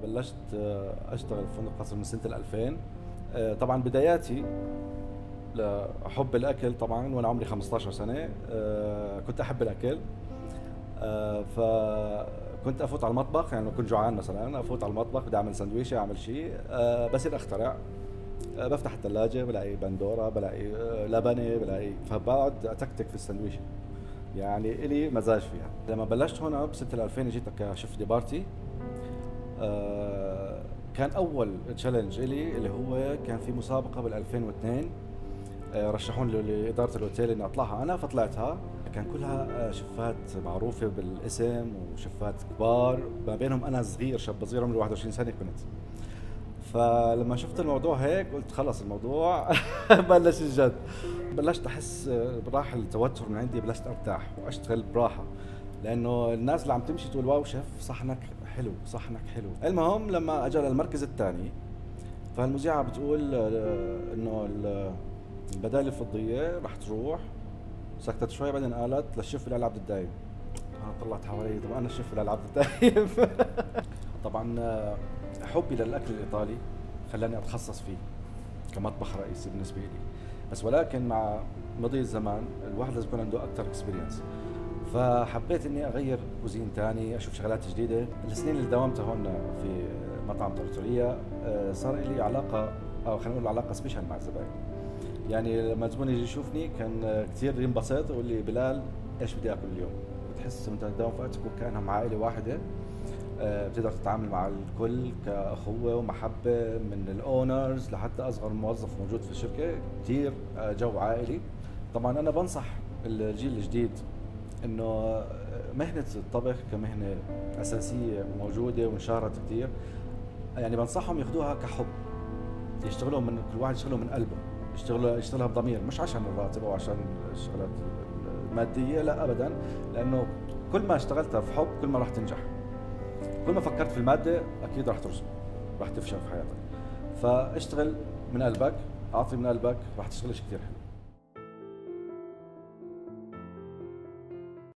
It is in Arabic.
بلشت اشتغل في فندق قصر من سنه 2000. طبعا بداياتي لحب الاكل طبعا وانا عمري 15 سنه. كنت احب الاكل. فكنت افوت على المطبخ، يعني لو كنت جوعان مثلا افوت على المطبخ بدي اعمل سندويشه اعمل شيء. بصير اخترع. بفتح الثلاجه بلاقي بندوره، بلاقي لبنه، بلاقي، فبقعد اتكتك في السندويشه. يعني الي مزاج فيها. لما بلشت هنا بسنه 2000 جيت كشيف دي بارتي. كان اول تشالنج الي اللي هو كان في مسابقه بال 2002. رشحوني لاداره الاوتيل اني اطلعها انا، فطلعتها. كان كلها شفات معروفه بالاسم وشفات كبار، ما بينهم انا صغير، شاب صغير عمري 21 سنه كنت. فلما شفت الموضوع هيك قلت خلص الموضوع بلش الجد. بلشت احس براحه التوتر من عندي، بلشت ارتاح واشتغل براحه، لانه الناس اللي عم تمشي تقول واو شيف صحنك حلو صحنك حلو. المهم لما اجى للمركز الثاني، فالمذيعه بتقول انه البدائل الفضيه رح تروح. سكتت شوي بعدين قالت للشيف بلال عبد الدايم. انا طلعت حوالي، طب انا الشيف بلال عبد الدايم. طبعا حبي للاكل الايطالي خلاني اتخصص فيه كمطبخ رئيسي بالنسبه لي. بس ولكن مع مضي الزمان الواحد لازم يكون عنده اكثر اكسبيرينس، فحبيت اني اغير كوزين ثاني، اشوف شغلات جديده. السنين اللي داومتها هون في مطعم تورتوريا صار لي علاقه، او خلينا نقول علاقه سبيشال مع الزباين. يعني لما الزبون يجي يشوفني كان كثير ينبسط ويقول لي بلال ايش بدي اكل اليوم؟ بتحس انت تداوم في اتيكو كانها مع عائله واحده. بتقدر تتعامل مع الكل كأخوة ومحبة، من الأونرز لحتى أصغر موظف موجود في الشركة. كثير جو عائلي. طبعا أنا بنصح الجيل الجديد إنه مهنة الطبخ كمهنة أساسية موجودة وانشهرت كثير. يعني بنصحهم ياخذوها كحب، يشتغلوا من كل واحد يشتغلوا من قلبه، يشتغلها بضمير، مش عشان الراتب أو عشان الشغلات المادية، لا أبدا. لأنه كل ما اشتغلتها في حب كل ما راح تنجح. كل ما فكرت في المادة أكيد راح ترسم، راح تفشل في حياتك. فاشتغل من قلبك، أعطي من قلبك، راح تشتغلش كثير حلو.